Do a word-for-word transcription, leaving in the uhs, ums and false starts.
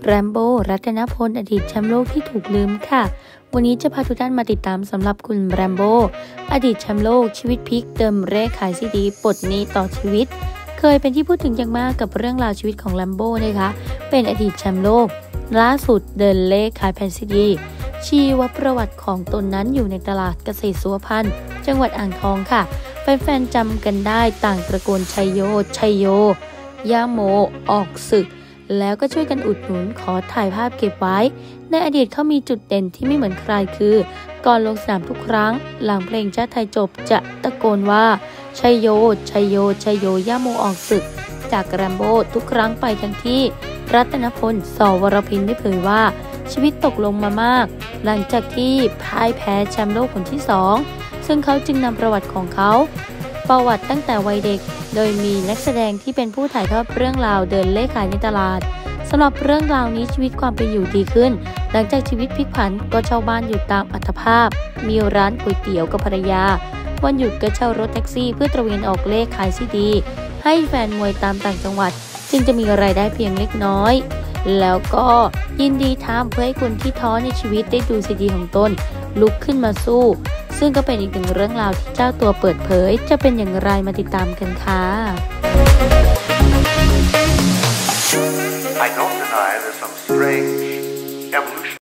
แรมโบ้ รัตนพลอดีตแชมป์โลกที่ถูกลืมค่ะวันนี้จะพาทุกท่านมาติดตามสำหรับคุณแรมโบ้อดีตแชมป์โลกชีวิตพลิกเดิมเลขขายซีดีปลดหนี้ต่อชีวิตเคยเป็นที่พูดถึงอย่างมากกับเรื่องราวชีวิตของแรมโบ้นะคะเป็นอดีตแชมป์โลกล่าสุดเดินเลขขายแผ่นซีดีชีวประวัติของตนนั้นอยู่ในตลาดเกษตรสุวพันธ์จังหวัดอ่างทองค่ะแฟนๆจำกันได้ต่างตะโกนชัยโยชัยโยย่าโมออกศึกแล้วก็ช่วยกันอุดหนุนขอถ่ายภาพเก็บไว้ในอดีตเขามีจุดเด่นที่ไม่เหมือนใครคือก่อนลงสนามทุกครั้งหลังเพลงชาติไทยจบจะตะโกนว่าชัยโยชัยโยชัยโยย่าโมออกศึกจากแรมโบ้ทุกครั้งไปทั้งที่รัตนพล สวรพินได้เผยว่าชีวิตตกลงมามากหลังจากที่พ่ายแพ้แชมป์โลกคนที่สองซึ่งเขาจึงนำประวัติของเขาประวัติตั้งแต่วัยเด็กโดยมีนักแสดงที่เป็นผู้ถ่ายทอดเรื่องราวเดินเลขขายในตลาดสำหรับเรื่องราวนี้ชีวิตความเป็นอยู่ดีขึ้นหลังจากชีวิตพลิกผันก็เช่าบ้านอยู่ตามอัตภาพมีร้านก๋วยเตี๋ยวกับภรรยาวันหยุดก็เช่ารถแท็กซี่เพื่อตระเวนออกเลขขายซีดีให้แฟนมวยตามต่างจังหวัดจึงจะมีรายได้เพียงเล็กน้อยแล้วก็ยินดีทำเพื่อให้คนที่ท้อในชีวิตได้ดูซีดีของตนลุกขึ้นมาสู้ซึ่งก็เป็นอีกหนึ่งเรื่องราวที่เจ้าตัวเปิดเผยจะเป็นอย่างไรมาติดตามกันค่ะ I don't deny there's some strange